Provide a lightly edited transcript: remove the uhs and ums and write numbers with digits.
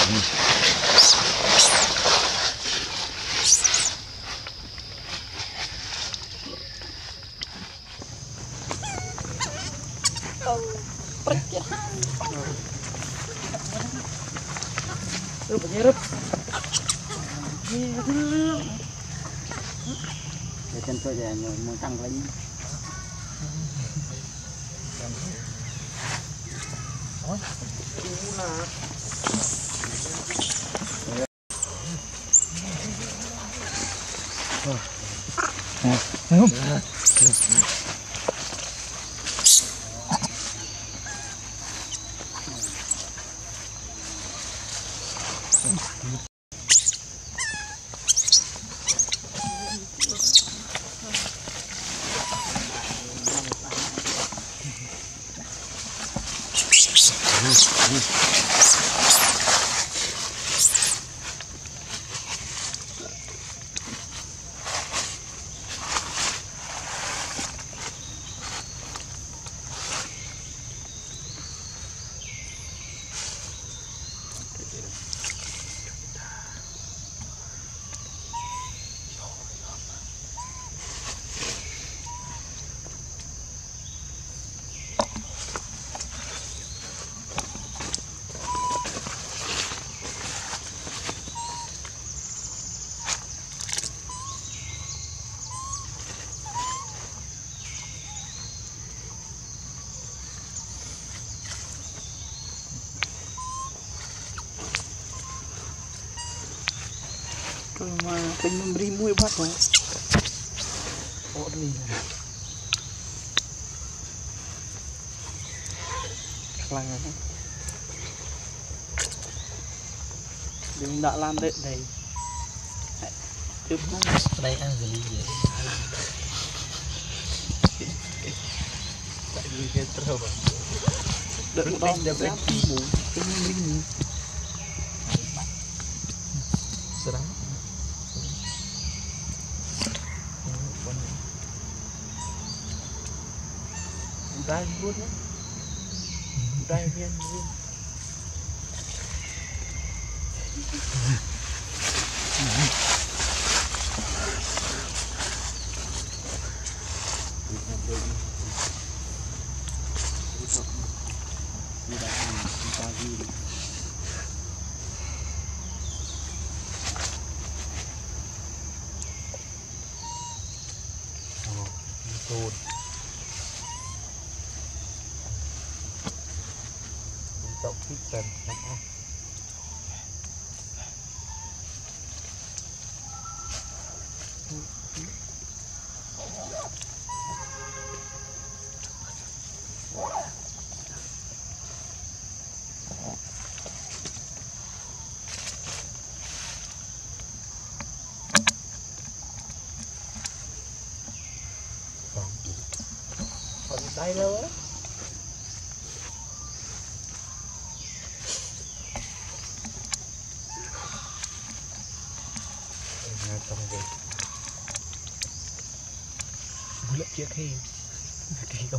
Nyerep. Để chân tôi về muốn tăng lên. Ôi, không? Mà mình memberi mui buat kan? Oh ni. Kelangan. Đừng đã làm đấy đây. Tiếp không? Đây ăn cái gì vậy? Tại vì cái trâu. Đợi một đòn đẹp đấy. Mũ. Cái memberi mũ. Serang. Đai luôn á, đai viên luôn. Động thích dần lắm á. Còn đây đâu á. Trong đây lớp chiếc khi không